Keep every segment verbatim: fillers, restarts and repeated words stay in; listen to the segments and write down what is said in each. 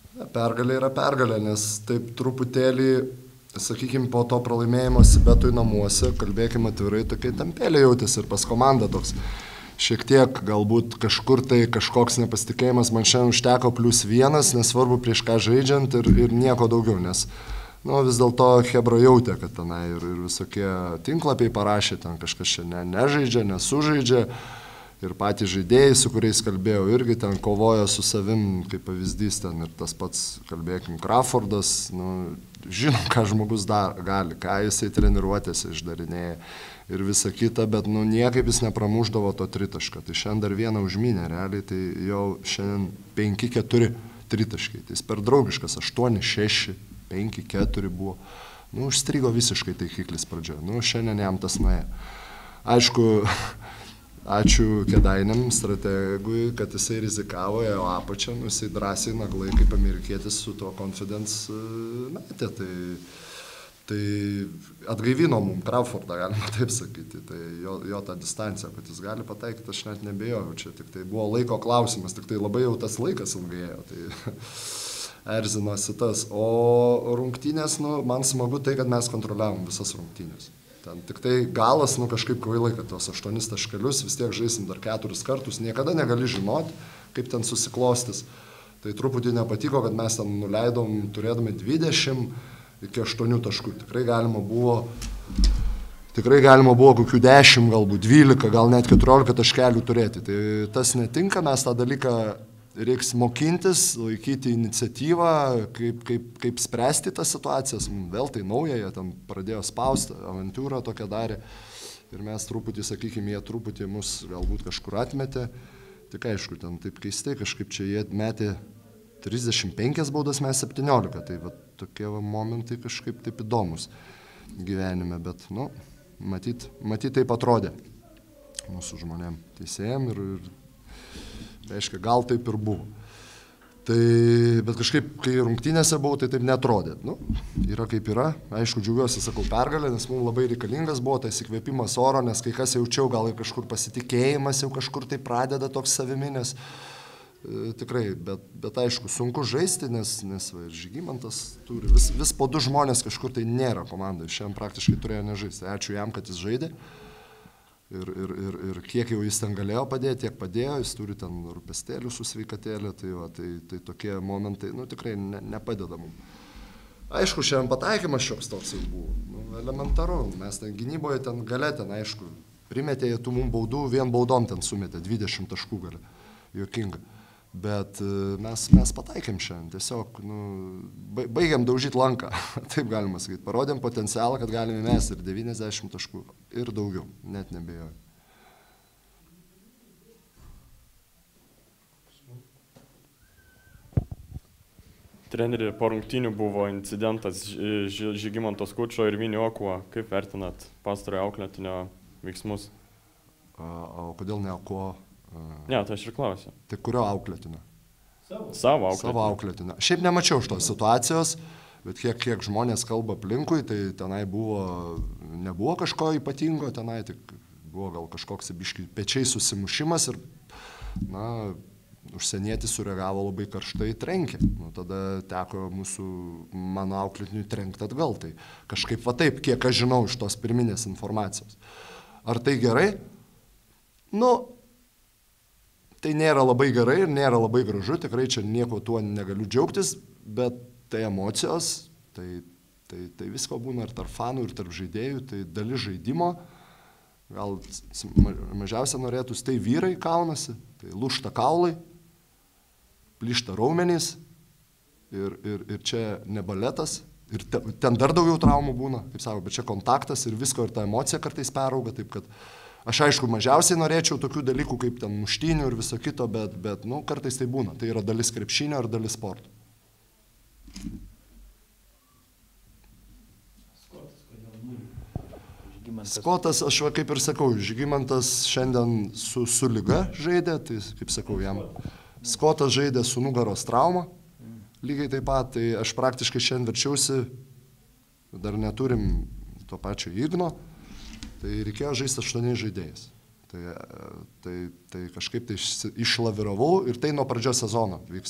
Pergalė yra pergalė, nes taip truputėlį, sakykime, po to pralaimėjimo Sibetui namuose, kalbėkime atvirai, tokia tampėlė jautėsi ir pas komandą toks. Šiek tiek galbūt kažkur tai kažkoks nepasitikėjimas man šiandien užteko plius vienas, nesvarbu prieš ką žaidžiant ir, ir nieko daugiau, nes nu, vis dėlto Hebra jautė, kad tenai ir, ir visokie tinklapiai parašė, ten kažkas čia ne, nežaidžia, nesužaidžia. Ir patys žaidėjai, su kuriais kalbėjau, irgi ten kovojo su savim, kaip pavyzdys, ten ir tas pats, kalbėkim, Crawfordas, nu, žinom, ką žmogus dar gali, ką jisai treniruotėse išdarinėja ir visa kita, bet nu, niekaip jis nepramuždavo to tritašką. Tai šiandien dar vieną užminę, realiai, tai jau šiandien penki keturi tritaškai. Tai jis per draugiškas, aštuoni šeši, penki keturi buvo. Nu, užstrigo visiškai taikiklis pradžioje. Nu, šiandien jam tas nuėjo. Aišku, ačiū Kėdainiam strategui, kad jisai rizikavo, ėjo apačią, nu, jisai drąsiai naglai, kaip amerikietis su tuo confidence metė. Tai, tai atgaivino mum Crawfordą, galima taip sakyti. Tai jo, jo tą distanciją, kad jis gali pataikyti, aš net nebejojau. Čia tik tai buvo laiko klausimas, tik tai labai jau tas laikas ilgėjo. Tai erzinosi tas. O rungtynės, nu, man smagu tai, kad mes kontroliavom visas rungtynės. Ten tik tai galas, nu kažkaip kvailai, kad tos aštuonis taškelius vis tiek žaisim dar keturis kartus, niekada negali žinoti, kaip ten susiklostys. Tai truputį nepatiko, kad mes ten nuleidom, turėdami dvidešimt iki aštuonių taškų. Tikrai galima buvo, tikrai galima buvo kokių dešimt, galbūt dvylika, gal net keturiolika taškelių turėti. Tai tas netinka, mes tą dalyką reiks mokintis, laikyti iniciatyvą, kaip, kaip, kaip spręsti tas situacijas. Vėl tai nauja, jie ten pradėjo spausti, avantūrą tokią darė. Ir mes truputį, sakykime, jie truputį mus galbūt kažkur atmetė. Tik aišku, ten taip keistai, kažkaip čia jie metė trisdešimt penkias baudas, mes septyniolika. Tai va, tokie va, momentai kažkaip taip įdomus gyvenime. Bet, nu, matyt, matyt taip atrodė mūsų žmonėm, teisėjam ir... ir reiškia, gal taip ir buvo. Tai, bet kažkaip, kai rungtynėse buvau, tai taip netrodė. Nu, yra kaip yra. Aišku, džiaugiuosi, sakau, pergalė, nes mums labai reikalingas buvo tas įkvėpimas oro, nes kai kas jaučiau, gal ir kažkur pasitikėjimas jau kažkur tai pradeda toks saviminės. E, tikrai, bet, bet aišku, sunku žaisti, nes, nes va, Žygimantas turi. Vis, vis po du žmonės kažkur tai nėra komandai. Šiandien praktiškai turėjo nežaisti. Ačiū jam, kad jis žaidė. Ir, ir, ir, ir kiek jau jis ten galėjo padėti, tiek padėjo, jis turi ten rūpestėlių su sveikatėlė, tai, va, tai, tai tokie momentai, nu, tikrai ne, nepadeda mums. Aišku, šiandien pataikymas šioks toks jau buvo, nu, elementaru, mes ten gynyboje, ten gale, ten aišku, primetė tų mums baudų, vien baudom ten sumetė, dvidešimt taškų gale, juokinga. Bet mes, mes pataikėm šiandien, tiesiog, nu, baigiam daužyti lanką, taip galima sakyti, parodėm potencialą, kad galime mes ir devyniasdešimt taškų, ir daugiau, net nebejoju. Treneri, po rungtynių buvo incidentas Žygimanto Skučo ir Vinio Okuo, kaip vertinat pastarojo auklėtinio veiksmus? A, o kodėl ne Okuo? Ne, tai aš ir klausiu. Tai kurio auklėtinio? Savo. Savo auklėtinio. Savo auklėtinio. Šiaip nemačiau šitos situacijos, bet kiek, kiek žmonės kalba aplinkui, tai tenai buvo, nebuvo kažko ypatingo, tenai tik buvo gal kažkoks biški pečiai susimušimas ir, na, užsienietis sureagavo labai karštai, trenkė. Nu, tada teko mūsų, mano auklėtiniui trenkti atgal. Tai kažkaip va taip, kiek aš žinau iš tos pirminės informacijos. Ar tai gerai? Nu, tai nėra labai gerai ir nėra labai gražu, tikrai čia nieko tuo negaliu džiaugtis, bet tai emocijos, tai, tai, tai visko būna ir tarp fanų, ir tarp žaidėjų, tai dalis žaidimo, gal mažiausia norėtųsi, tai vyrai kaunasi, tai lūžta kaulai, plyšta raumenys ir, ir, ir čia ne baletas, ir te, ten dar daugiau traumų būna, kaip sako, bet čia kontaktas ir visko, ir ta emocija kartais perauga, taip kad aš aišku, mažiausiai norėčiau tokių dalykų kaip ten muštynių ir viso kito, bet, bet nu, kartais tai būna. Tai yra dalis krepšinio ir dalis sporto. Skotas, kodėl nulį? Skotas, aš va, kaip ir sakau, Žygimantas šiandien su, su lyga žaidė, tai kaip sakau jam. Skotas žaidė su nugaros trauma, lygiai taip pat, tai aš praktiškai šiandien verčiausi, dar neturim to pačio Igno. Tai reikėjo žaisti aštuoniais žaidėjais. Tai, tai, tai kažkaip tai išlaviravau ir tai nuo pradžios sezono vyksta.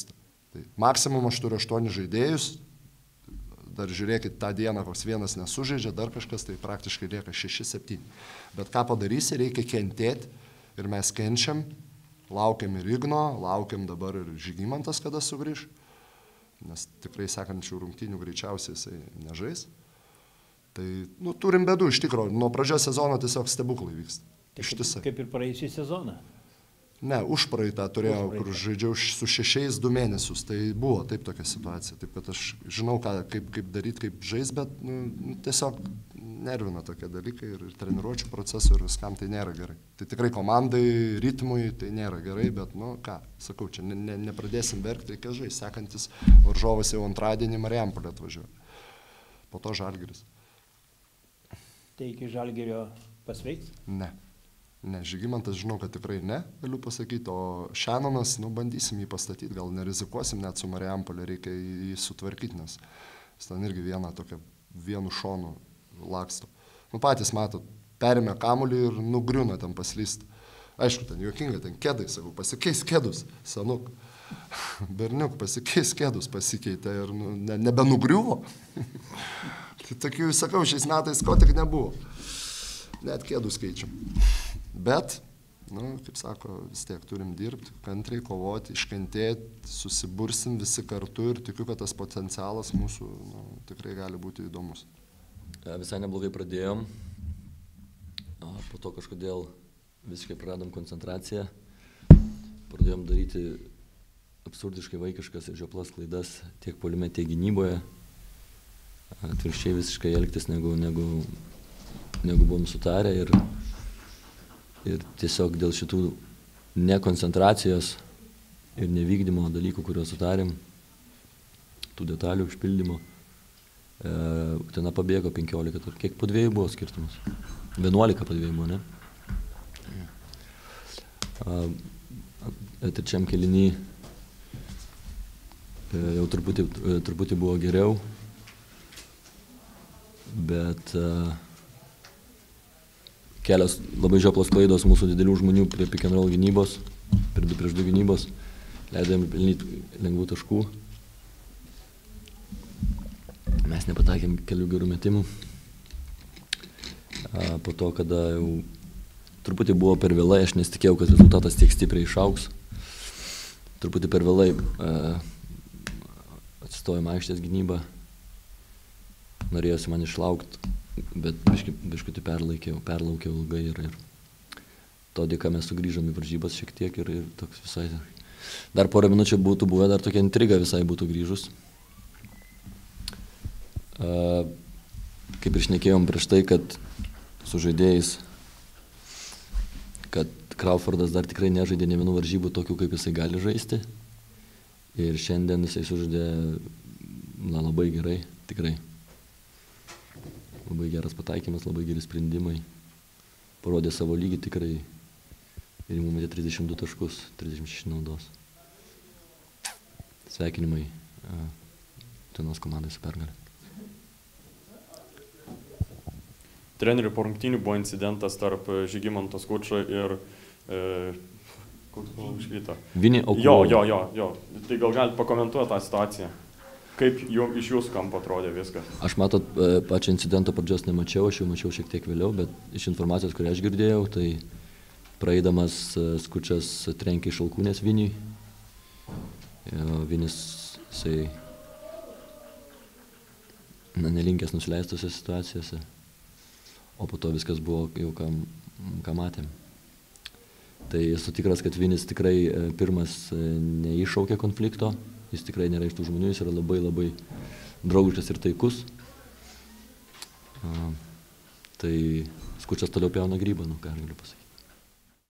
Tai maksimum aš turiu aštuonis žaidėjus, dar žiūrėkit, tą dieną koks vienas nesužaidžia, dar kažkas, tai praktiškai lieka šeši septyni. Bet ką padarysi, reikia kentėti ir mes kenčiam, laukiam ir Igno, laukiam dabar ir Žygimantas, kada sugrįž, nes tikrai sekančių rungtynių greičiausiai jisai nežais. Tai, nu, turim bėdų iš tikrųjų, nuo pradžios sezono tiesiog stebuklai vyksta. Ištisai. Kaip ir praėjusį sezoną. Ne, už praeitą turėjau, Už praeitą. kur žaidžiau su šešiais du mėnesius, tai buvo taip tokia situacija, taip kad aš žinau, ką, kaip, kaip daryti, kaip žais, bet nu, tiesiog nervina tokie dalykai ir, ir treniruočių procesų ir viskam tai nėra gerai. Tai tikrai komandai, ritmui tai nėra gerai, bet, nu ką, sakau, čia ne, ne, nepradėsim verkti, reikia žaisti, sekantis varžovas jau antradienį Marijampolę atvažiuoja, po to Žalgiris. Tai iki Žalgirio pasveiks? Ne. Ne, Žygimantas žinau, kad tikrai ne, galiu pasakyti, o Šenonas, nu, bandysim jį pastatyti, gal nerizikuosim, net su Marijampolė reikia jį sutvarkyti, nes jis ten irgi vieną tokią, vienu šonu laksto. Nu, patys matot, perėmė kamuolį ir nugriūna ten paslyst. Aišku, ten juokinga, ten kedai, sakau, pasikeis kedus, senuk. Berniuk, pasikeis kedus, pasikeitė ir nu, ne, nebenugriuvo. Tai tokių, sakau, šiais metais ko tik nebuvo. Net kėdus keičiam. Bet, nu, kaip sako, vis tiek turim dirbti, kantriai kovoti, iškentėti, susibursim visi kartu ir tikiu, kad tas potencialas mūsų nu, tikrai gali būti įdomus. Visai neblogai pradėjom, po to kažkodėl visiškai praradom koncentraciją, pradėjom daryti absurdiškai vaikiškas ir žioplas klaidas tiek puolime, tiek gynyboje, atvirkščiai visiškai elgtis negu, negu, negu buvom sutarę ir Ir tiesiog dėl šitų nekoncentracijos ir nevykdymo dalykų, kuriuos sutarėm, tų detalių užpildymo, e, ten pabėgo penkiolika, kiek po dviejų buvo skirtumas? vienuolika po dviejų buvo, ne? A, trečiam kėliny e, jau truputį, e, truputį buvo geriau, bet e, kelios labai žioplos klaidos mūsų didelių žmonių prie pick and roll gynybos, prie du prieš du gynybos, leidėm pelnyti lengvų taškų. Mes nepataikėm kelių gerų metimų. A, po to, kada jau truputį buvo per vėlai, aš nesitikėjau, kad rezultatas tiek stipriai išaugs. Truputį per vėlai atsistojom aikštės gynybą. Norėjosi man išlaukti. Bet biški, biškutį perlaikiau, perlaukiau ilgai ir, ir to dėka mes sugrįžom į varžybas šiek tiek ir, ir toks visai, dar porą minučių būtų buvę, dar tokia intriga visai būtų grįžus. A, kaip ir šnekėjom prieš tai, kad su žaidėjais, kad Crawfordas dar tikrai nežaidė ne vienų varžybų tokių, kaip jisai gali žaisti. Ir šiandien jisai sužaidė na, labai gerai, tikrai. Labai geras pataikymas, labai geri sprendimai. Parodė savo lygį tikrai ir įmų metė trisdešimt du taškus, trisdešimt šeši naudos. Sveikinimai Utenos komandai su pergalė. Trenerių po rungtynių buvo incidentas tarp Žygimanto Skučo ir e, koks buvo užvyto? Vinį Okuovo. Jo, jo, jo, jo. Tai gal galite pakomentuoti tą situaciją? Kaip jum, iš jūsų kampo atrodė viskas? Aš matot, pačią incidento pradžios nemačiau, aš jau mačiau šiek tiek vėliau, bet iš informacijos, kurią aš girdėjau, tai praeidamas Skučas trenkė iš alkūnės Viniui. Vinis, jisai na, nelinkęs nusileistose situacijose, o po to viskas buvo jau ką, ką matėm. Tai esu tikras, kad Vinis tikrai pirmas neiššaukė konflikto. Jis tikrai nėra iš tų žmonių, jis yra labai labai draugiškas ir taikus. A, tai Skučas toliau pjauna grybą, nu ką aš galiu pasakyti.